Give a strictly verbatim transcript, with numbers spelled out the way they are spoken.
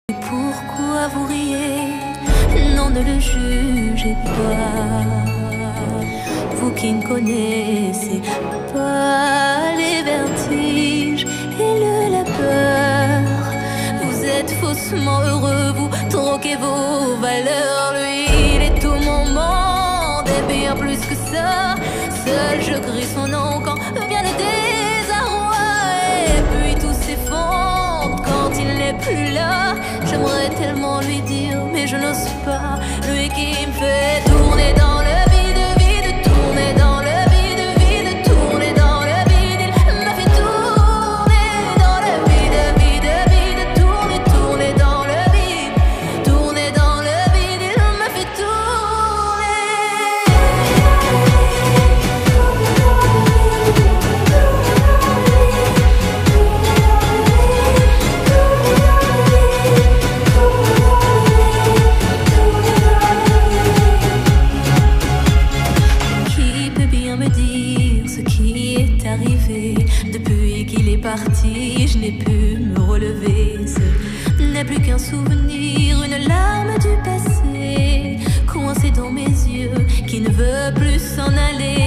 Pourquoi vous riez? Non, ne le jugez pas. Vous qui ne connaissez pas les vertiges et le la peur. Vous êtes faussement heureux, vous troquez vos valeurs. Lui, il est tout mon monde et bien plus que ça. Seul je crie son nom quand vient le désarroi. Et puis tout s'effondre quand il n'est plus là. J'aimerais tellement lui dire, mais je n'ose pas. Lui qui me fait tourner dans le vide, vide, tourner dans le vide, vide, tourner dans le vide. Il m'a fait tourner dans le vide, vide, vide, tourner, tourner dans le vide, tourner dans le vide. Il m'a fait arrivé. Depuis qu'il est parti, je n'ai pu me relever. Ce n'est plus qu'un souvenir, une larme du passé, coincée dans mes yeux, qui ne veut plus s'en aller.